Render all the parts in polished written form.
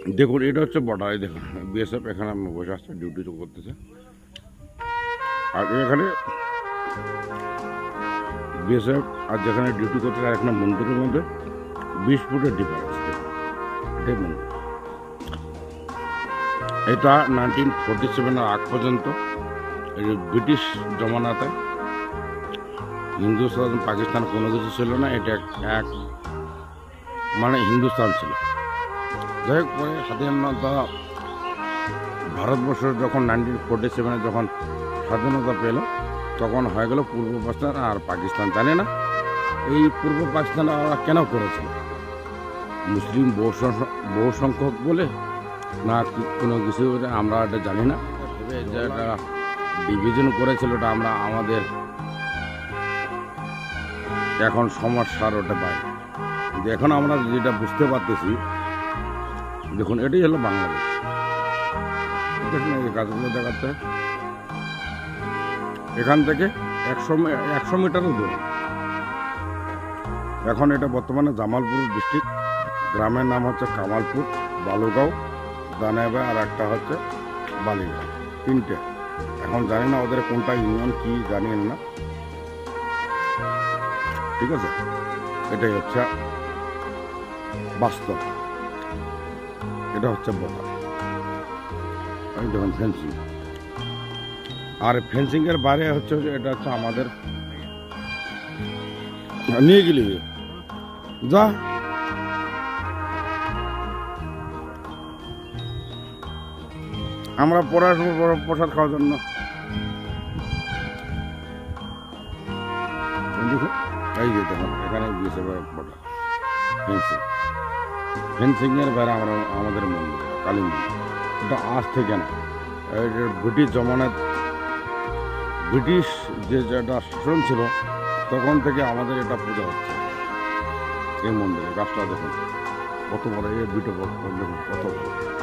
দেখুন এটা হচ্ছে বর্ডার। এই দেখুন বিএসএফ এখানে বসে আসছে, ডিউটি করতেছে। আর এখানে বিএসএফ আর যেখানে ডিউটি করতেছে আর এখানে মন্দিরের মধ্যে 20 ফুটের ডিফারেন্স। এটাই মন্দির। এটা 1947 আগ পর্যন্ত ব্রিটিশ জমানাতে হিন্দুস্তান পাকিস্তান কোনো কিছু ছিল না, এটা এক মানে হিন্দুস্তান ছিল। যাই হোক, পরে স্বাধীনতা ভারতবর্ষের যখন 1947 যখন স্বাধীনতা পেল তখন হয়ে গেল পূর্ব পাকিস্তান আর পাকিস্তান। জানে না এই পূর্ব পাকিস্তান ওরা কেন করেছিল, মুসলিম বহু সংখ্যক বলে না কোনো কিছু, আমরা এটা জানি না। যে একটা ডিভিশন করেছিল ওটা আমরা আমাদের এখন সমস্যার ওটা পাই। কিন্তু এখন আমরা যেটা বুঝতে পারতেছি, দেখুন এটাই হলো বাংলাদেশ। দেখুন এই গাছগুলো দেখাচ্ছে, এখান থেকে 100 মিটারও দূরে। এখন এটা বর্তমানে জামালপুর ডিস্ট্রিক্ট, গ্রামের নাম হচ্ছে কামালপুর, বালুগাঁও, দানাইবা আর একটা হচ্ছে বালিগাঁও, 3টে। এখন জানি না ওদের কোনটা ইউনিয়ন কি জানি না, ঠিক আছে। এটাই হচ্ছে বাস্তব, এটা হচ্ছে বর্ডার। দেখুন ফেন্সিং, আর ফেন্সিং এর বাইরে হচ্ছে এটা হচ্ছে আমাদের নিয়ে গেলি যা আমরা প্রসাদ খাওয়ার জন্য। দেখুন এই যে দেখুন এখানে গিয়েছে বর্ডার ফেন্সিং। ফেন্সিং এর বাইরে আমরা আমাদের মন্দির কালী মন্দির, এটা আজ থেকে না, ব্রিটিশ জমানায় ব্রিটিশ যেটা শাসন ছিল তখন থেকে আমাদের এটা পূজা হচ্ছে। এই মন্দিরে গাছটা দেখুন কত বড়, এই দুটো দেখুন কত বড়,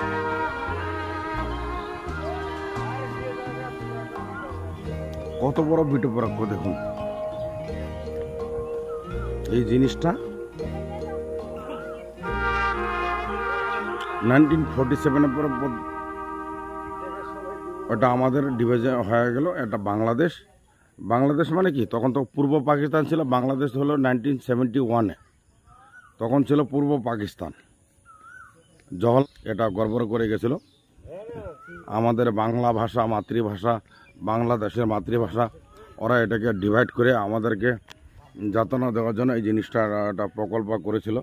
কত বড় বিটো পরাক্ষ। দেখুন এই জিনিসটা 1947 পরে ওটা আমাদের ডিভিশন হয়ে গেল। এটা বাংলাদেশ। বাংলাদেশ মানে কি, তখন তো পূর্ব পাকিস্তান ছিল, বাংলাদেশ হলো 1971-এ, তখন ছিল পূর্ব পাকিস্তান। জওহরলাল এটা গর্ব করে গেছিল, আমাদের বাংলা ভাষা মাতৃভাষা, বাংলাদেশের মাতৃভাষা, ওরা এটাকে ডিভাইড করে আমাদেরকে যাতনা দেওয়ার জন্য এই জিনিসটা একটা প্রকল্প করেছিল।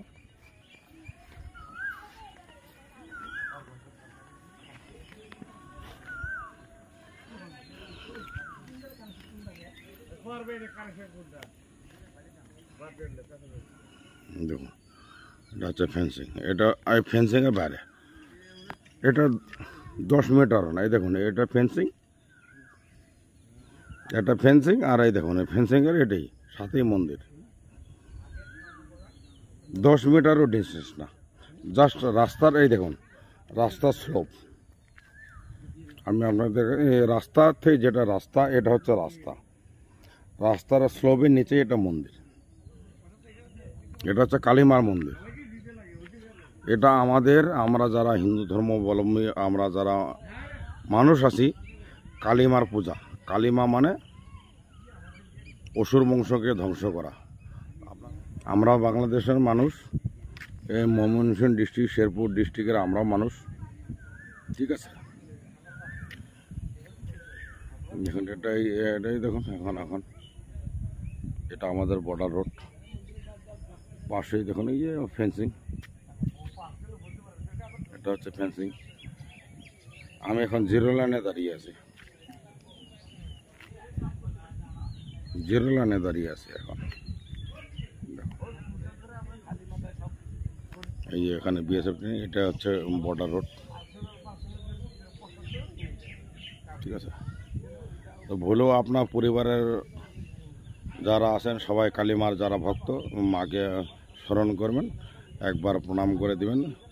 দেখুন এটা হচ্ছে ফেন্সিং, এটা এই ফেন্সিংয়ের বাইরে এটা 10 মিটারও না। এই দেখুন এটা ফেন্সিং, এটা ফেন্সিং, আর এই দেখুন এই ফেন্সিংয়ের এটাই সাথেই মন্দির। 10 মিটারও ডিস্টেন্স না, জাস্ট রাস্তার এই দেখুন রাস্তার স্লোপ। আমি আপনাদের এই রাস্তা থেকে যেটা রাস্তা, এটা হচ্ছে রাস্তা, রাস্তার স্লোপের নিচে এটা মন্দির। এটা হচ্ছে কালীমার মন্দির। এটা আমরা যারা হিন্দু ধর্মাবলম্বী, আমরা যারা মানুষ আছি, কালীমার পূজা। কালীমা মানে অসুর বংশকে ধ্বংস করা। আমরা বাংলাদেশের মানুষ, এই ময়মনসিংহ ডিস্ট্রিক্ট, শেরপুর ডিস্ট্রিক্টের আমরা মানুষ, ঠিক আছে। দেখুন এটাই দেখুন এখন এটা আমাদের বর্ডার রোড, পাশেই দেখুন এই যে ফেন্সিং, এটা হচ্ছে ফেন্সিং। আমি এখন জিরো লাইনে দাঁড়িয়ে আছি, জিরো লাইনে দাঁড়িয়ে আছি এখন। এই যে এখানে বিএসএফ, এটা হচ্ছে বর্ডার রোড, ঠিক আছে। তো ভুলেও আপনার পরিবারের যারা আছেন সবাই কালীমার যারা ভক্ত, মাকে স্মরণ করবেন, একবার প্রণাম করে দিবেন।